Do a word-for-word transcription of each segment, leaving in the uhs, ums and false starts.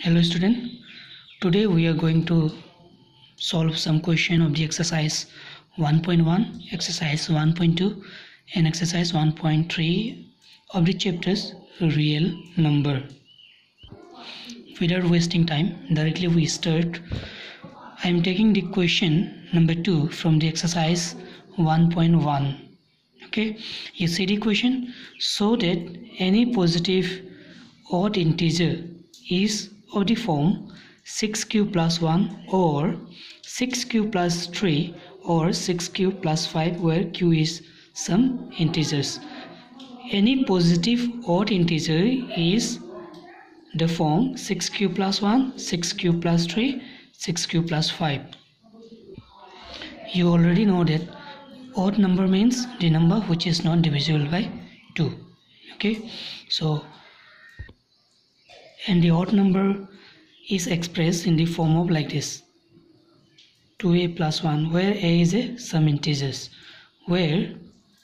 Hello student, today we are going to solve some question of the exercise one point one, exercise one point two and exercise one point three of the chapters real number. Without wasting time, directly we start. I am taking the question number two from the exercise one point one. Okay, you see the question, so that any positive odd integer is of the form six q plus one or six q plus three or six q plus five, where q is some integers. Any positive odd integer is the form six q plus one, six q plus three, six q plus five. You already know that odd number means the number which is not divisible by two. Okay, so and the odd number is expressed in the form of like this: two a plus one, where a is a some integers, where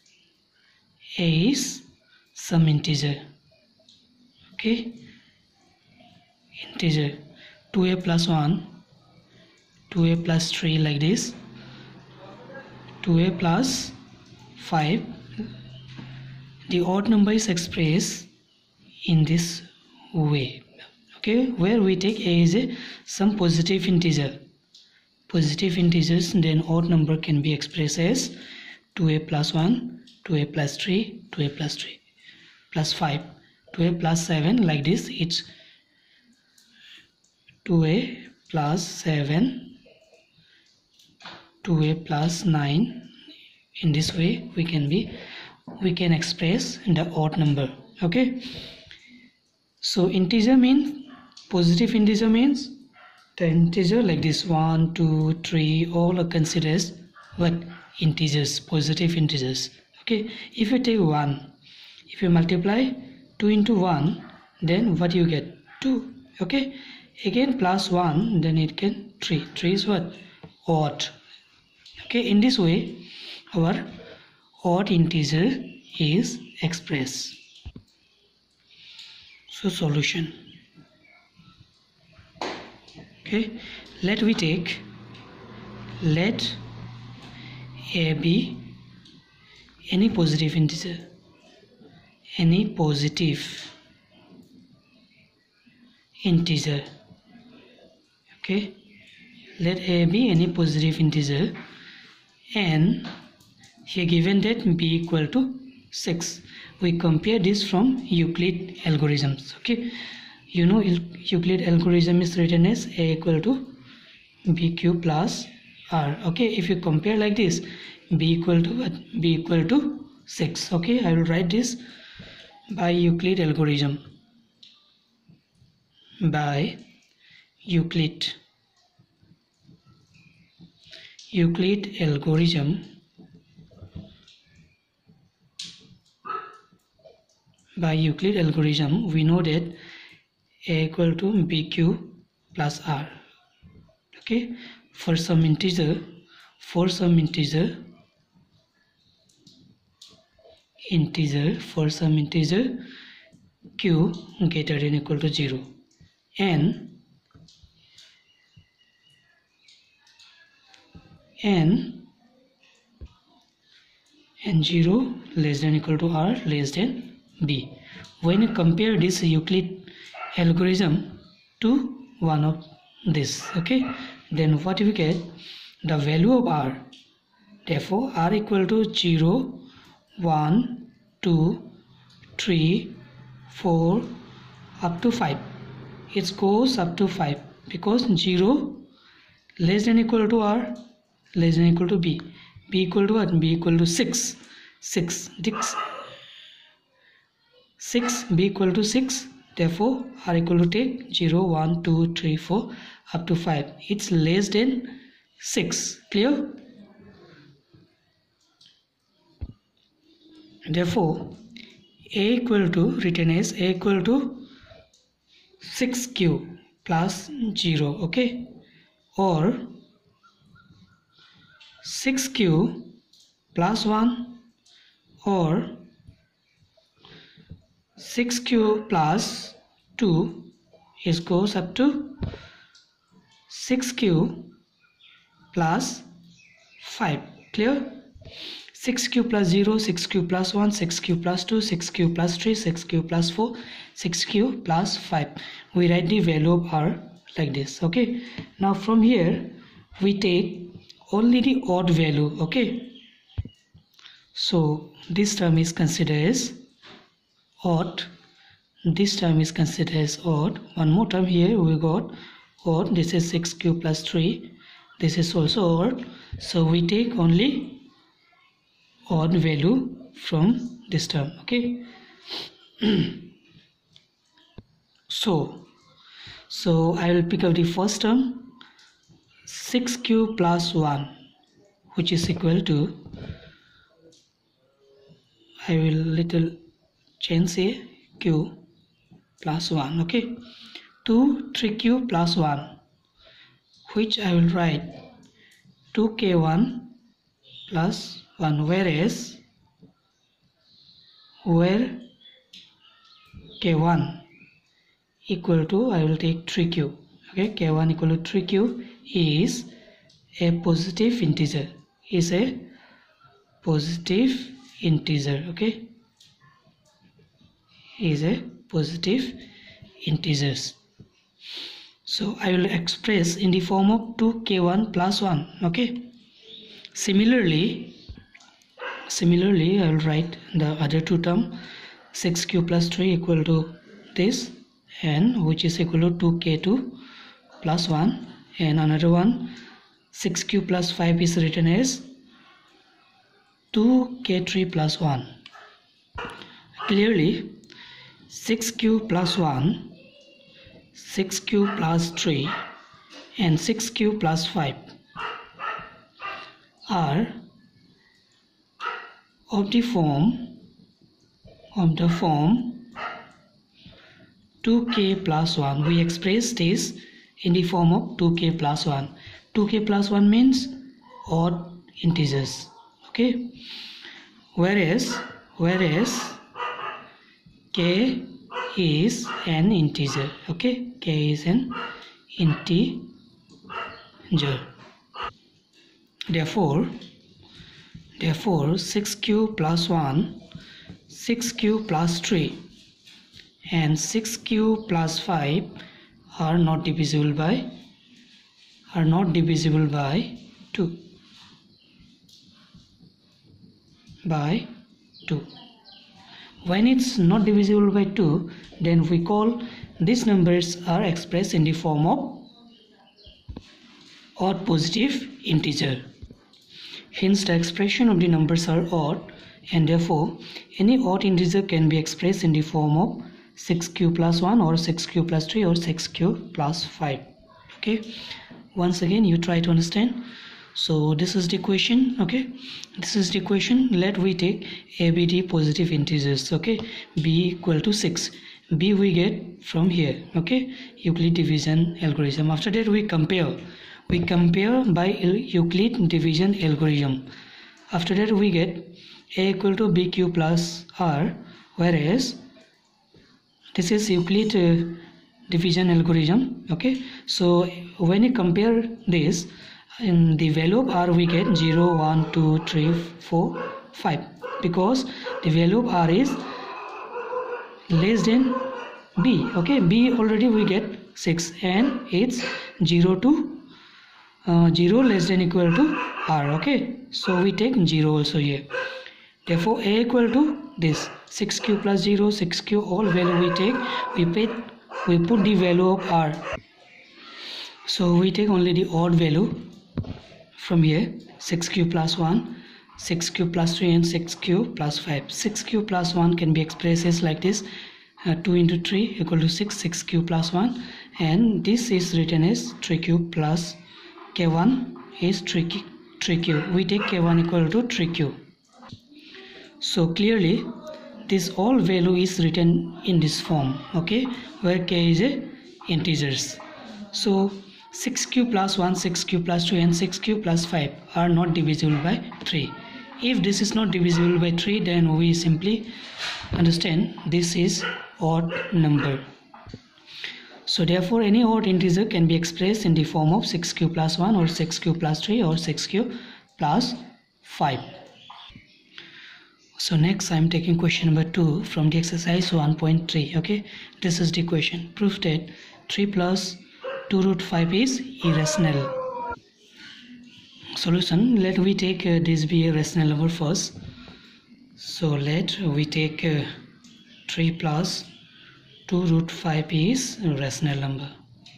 a is some integer. Okay, integer two a plus one, two a plus three, like this, two a plus five. The odd number is expressed in this way. Okay, where we take a is a some positive integer, positive integers, then odd number can be expressed as two a plus one, two a plus three, two a plus three plus five, two a plus seven, like this. It's two a plus seven, two a plus nine. In this way we can be we can express the odd number. Okay, so integer means positive integer means the integer like this one, two, three, all are considered as what? Integers, positive integers. Okay, if you take one, if you multiply two into one, then what you get? two. Okay, again plus one, then it can three. three is what? Odd. Okay, in this way our odd integer is expressed. So solution. Okay, let we take let a be any positive integer, any positive integer. Okay, let a be any positive integer, and here given that b equal to six. We compare this from Euclid algorithms. Okay, you know Euclid algorithm is written as a equal to bq plus r. Okay, if you compare like this, b equal to what? B equal to six. Okay, I will write this by Euclid algorithm, by Euclid Euclid algorithm by Euclid algorithm we know that a equal to bq plus r. Okay, for some integer for some integer integer for some integer q greater than equal to zero, and and and zero less than equal to r less than b. When you compare this Euclid algorithm to one of this, okay, then what we get? The value of r. Therefore r equal to zero, one, two, three, four, up to five. It goes up to five because zero less than equal to r less than equal to b. B equal to what? B equal to six. six. six, b equal to six. Therefore r equal to take zero, one, two, three, four, up to five. It's less than six. Clear? Therefore a equal to written as a equal to six q plus zero. Okay, or six q plus one, or six q plus two, it goes up to six q plus five. Clear? six q plus zero, six q plus one, six q plus two, six q plus three, six q plus four, six q plus five. We write the value of r like this. Okay, now from here we take only the odd value. Okay, so this term is considered as odd, this term is considered as odd. One more term here we got odd, this is six q plus three, this is also odd, so we take only odd value from this term. Okay, so so I will pick up the first term, six q plus one, which is equal to, I will little change here, q plus one. Okay, to three q plus one, which I will write two k one plus one, whereas where k one equal to, I will take three q. Okay, k one equal to three q is a positive integer, is a positive integer. Okay, is a positive integers. So I will express in the form of two k one plus one. Okay, similarly similarly I will write the other two term, six q plus three equal to this, and which is equal to two k two plus one, and another one six q plus five is written as two k three plus one. Clearly six q plus one, six q plus three and six q plus five are of the form of the form two k plus one. We express this in the form of two k plus one. two k plus one means odd integers. Okay, whereas whereas k is an integer. Okay, k is an integer. Therefore therefore six q plus one, six q plus three and six q plus five are not divisible by are not divisible by two by two. When it's not divisible by two, then we call these numbers are expressed in the form of odd positive integer. Hence the expression of the numbers are odd, and therefore any odd integer can be expressed in the form of six q plus one or six q plus three or six q plus five. Okay, once again you try to understand. So this is the equation. Okay, this is the equation. Let we take a, b, d positive integers. Okay, b equal to six, b we get from here. Okay, Euclid division algorithm. After that we compare we compare by Euclid division algorithm. After that we get a equal to bq plus r, whereas this is Euclid uh, division algorithm. Okay, so when you compare this, in the value of r we get zero, one, two, three, four, five, because the value of r is less than b. Okay, b already we get six, and it's zero to uh, zero less than equal to r. Okay, so we take zero also here. Therefore a equal to this six q plus zero, six q, all value we take, we pay, we put the value of r. So we take only the odd value from here, six q plus one, six q plus three and six q plus five. six q plus one can be expressed as like this, uh, two into three equal to six, six q plus one, and this is written as three q plus k one is three q. We take k one equal to three q. So clearly this all value is written in this form. Okay, where k is a integers. So six q plus one, six q plus two and six q plus five are not divisible by three. If this is not divisible by three, then we simply understand this is odd number. So therefore any odd integer can be expressed in the form of six q plus one or six q plus three or six q plus five. So next I am taking question number two from the exercise one point three. Okay, this is the question. Prove that three plus two root five is irrational. Solution, let we take uh, this be a rational number first. So let we take uh, three plus two root five is a rational number.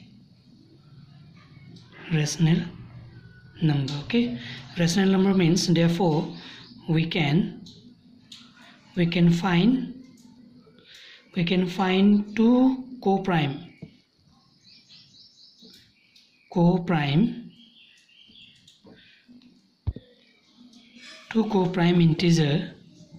Rational number. Okay, rational number means therefore we can we can find we can find two co-prime co-prime two co-prime integer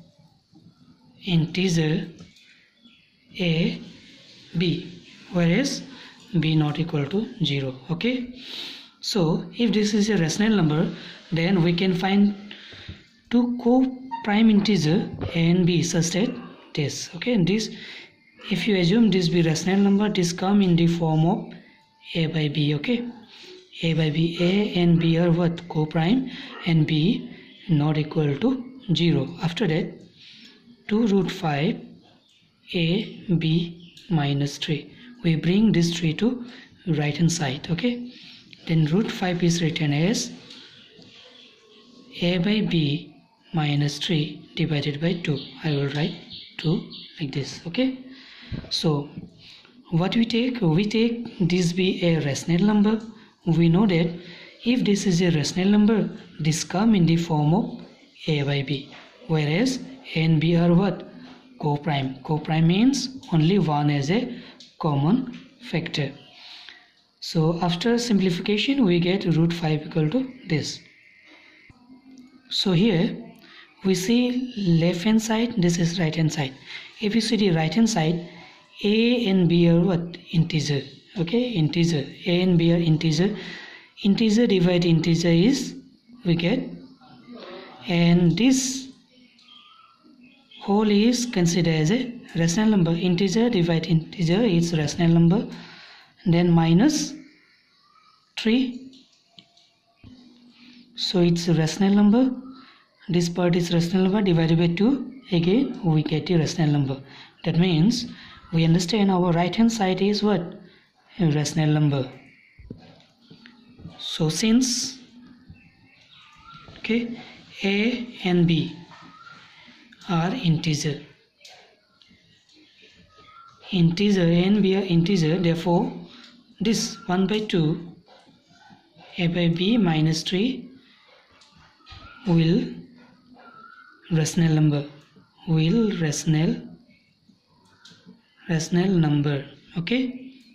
integer a b, whereas b not equal to zero. Okay, so if this is a rational number, then we can find two co-prime integer a and b such that this. Okay, and this, if you assume this be rational number, this come in the form of a by b. Okay, a by b, a and b are what? Co-prime, and b not equal to zero. After that, two root five a b minus three, we bring this three to right hand side. Okay, then root five is written as a by b minus three divided by two. I will write two like this. Okay, so what we take, we take this be a rational number. We know that if this is a rational number, this come in the form of a by b, whereas a and b are what? Co-prime. Co-prime means only one as a common factor. So after simplification we get root five equal to this. So here we see left hand side, this is right hand side. If you see the right hand side, a and b are what? Integer. Okay, integer. A and b are integer. Integer divide integer is we get, and this whole is considered as a rational number. Integer divide integer is rational number. Then minus three, so it's a rational number. This part is rational number divided by two, again we get a rational number. That means we understand our right hand side is what? A rational number. So since okay, a and b are integer, integer a and b are integer, therefore this one by two a by b minus three will rational number, will rational rational number. Okay,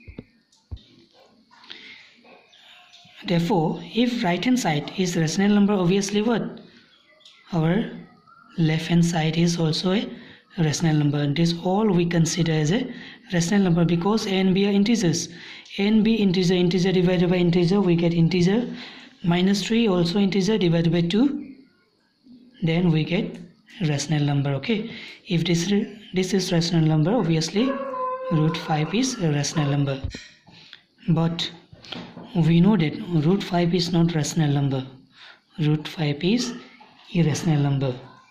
therefore if right hand side is rational number, obviously what? Our left hand side is also a rational number. This all we consider as a rational number because a and b are integers. A and b integer, integer divided by integer, we get integer. Minus three also integer divided by two, then we get rational number. Okay, if this this is rational number, obviously root five is a rational number. But we know that root five is not rational number. Root five is irrational number.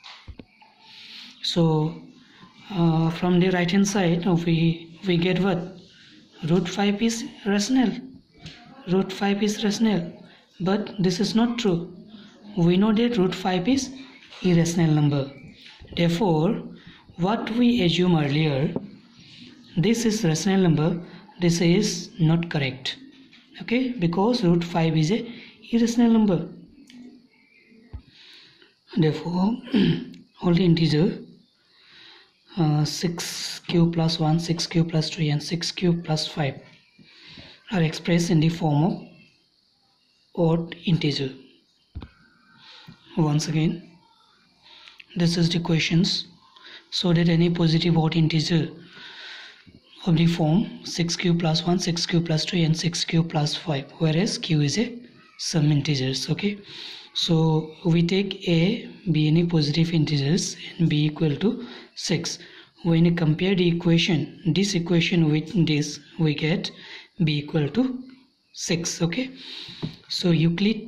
So uh, from the right hand side we we get what? Root five is rational. Root five is rational. But this is not true. We know that root five is irrational number. Therefore, what we assume earlier, this is rational number, this is not correct. Okay, because root five is a irrational number. Therefore, all the integer uh, six q plus one, six q plus three and six q plus five are expressed in the form of odd integer. Once again, this is the questions. So that any positive odd integer of the form six q plus one, six q plus three and six q plus five, whereas q is a sum integers. Okay, so we take a, b any positive integers and b equal to six. When you compare the equation, this equation with this, we get b equal to six. Okay, so Euclid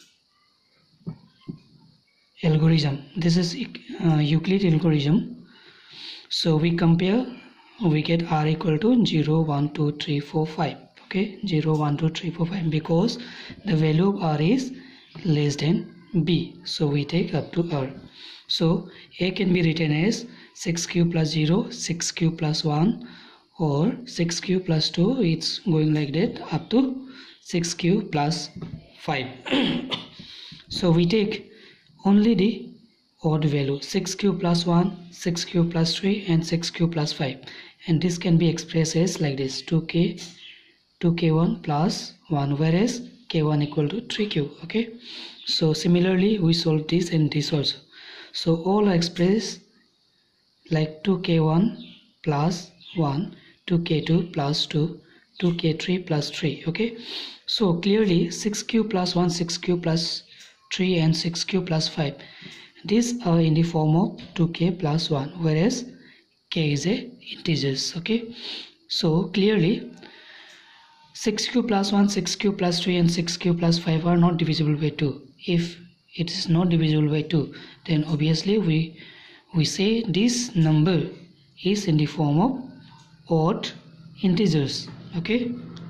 algorithm, this is uh, Euclid algorithm. So we compare, we get r equal to zero, one, two, three, four, five. Okay, zero, one, two, three, four, five, because the value of r is less than b, so we take up to r. So a can be written as six cube plus zero, six cube plus one, or six cube plus two. It's going like that up to six cube plus five. So we take only the odd value, six cube plus one, six cube plus three, and six cube plus five, and this can be expressed as like this, two k two k one plus one, whereas k one equal to three cube. Okay, so similarly we solve this and this also. So all are expressed like two k one plus one, two k two plus two, two k three plus three. Okay, so clearly six cube plus one, six cube plus three, and six cube plus five, these are in the form of two k plus one, whereas k is a integers. Okay, so clearly six cube plus one, six cube plus three, and six cube plus five are not divisible by two. If it is not divisible by two, then obviously we we say this number is in the form of odd integers. Okay,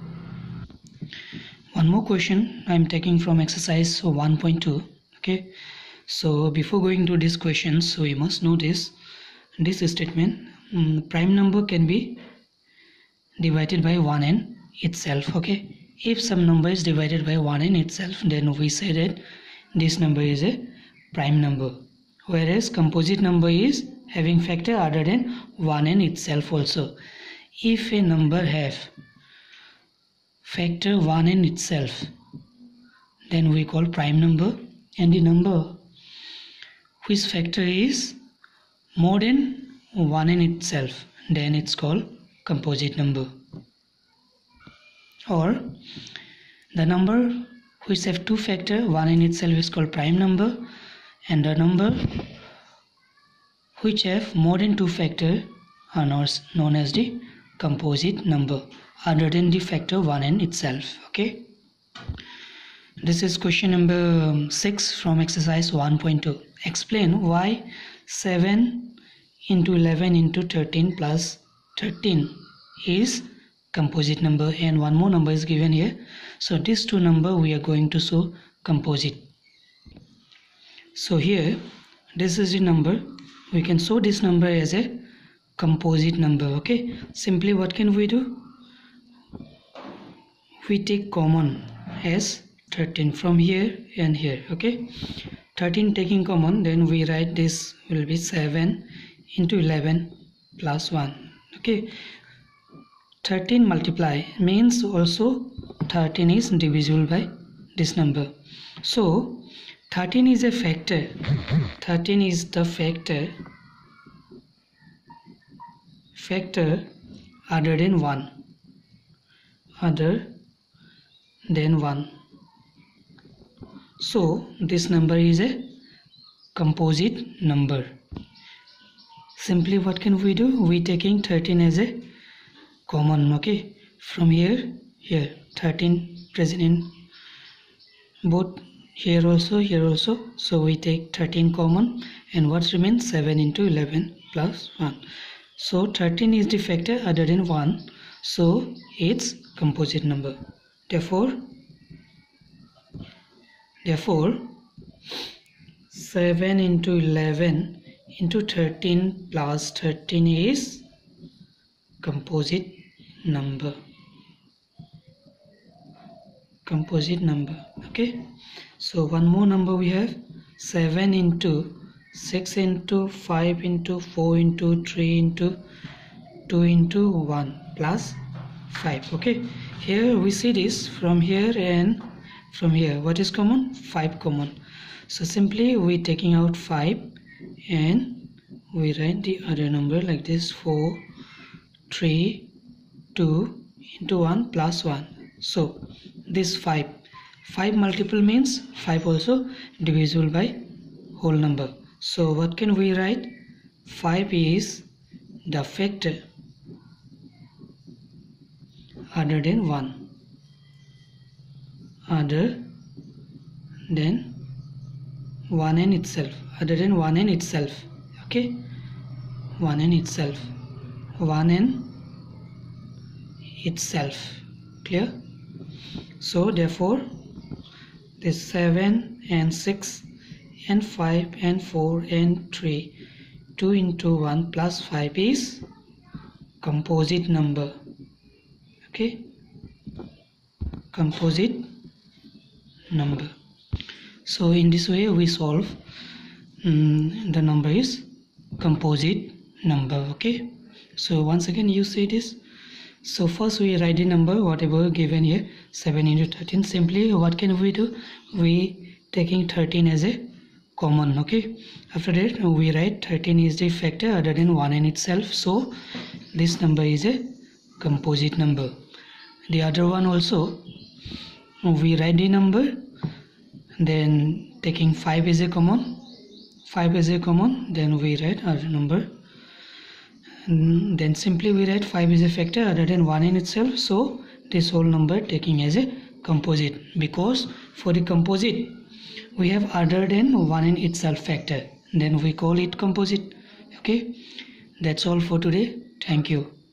one more question I am taking from exercise one point two. Okay, so before going to this question, so we must know this this statement, um, prime number can be divided by one n itself. Okay, if some number is divided by one n itself, then we say that this number is a prime number, whereas composite number is having factor other than one n itself also. If a number have factor one n itself, then we call prime number, and the number whose factor is more than one n itself, then it's called composite number. Or the number which have two factor, one n itself is called prime number, and the number which have more than two factor are known as the composite number other than the factor one n itself. Okay, this is question number six from exercise one point two. Explain why seven into eleven into thirteen plus thirteen is composite number, and one more number is given here. So these two number we are going to show composite. So here this is the number, we can show this number as a composite number. Okay, simply what can we do? We take common as thirteen from here and here. Okay, thirteen taking common, then we write this will be seven into eleven plus one. Okay, thirteen multiply means also thirteen is divisible by this number. So thirteen is a factor, thirteen is the factor factor other than one, other than one. So this number is a composite number. Simply what can we do? We taking thirteen as a common. Okay, from here here thirteen present in both here also here also, so we take thirteen common, and what remains? seven into eleven plus one. So thirteen is the factor other than one, so it's composite number. Therefore therefore seven into eleven into thirteen plus thirteen is composite number. Composite number. Okay, so one more number we have seven into six into five into four into three into two into one plus five. Okay, here we see this from here and from here. What is common? five common. So simply we taking out five and we write the other number like this, four, three, two into one plus one. So this five, five multiple means five also divisible by whole number. So what can we write? five is the factor other than one, other than one n itself, other than one n itself. Okay, one n itself, one n itself. Clear? So therefore this seven and six and five and four and three, two into one plus five is composite number. Okay, composite number. So in this way we solve um, the number is composite number. Okay, so once again you see this. So first we write the number whatever given here, seven into thirteen. Simply what can we do? We taking thirteen as a common. Okay, after that we write thirteen is the factor other than one n itself, so this number is a composite number. The other one also we write the number, then taking five as a common, five as a common, then we write our number, and then simply we write five is a factor other than one in itself, so this whole number taking as a composite, because for the composite we have other than one in itself factor, then we call it composite. Okay, that's all for today. Thank you.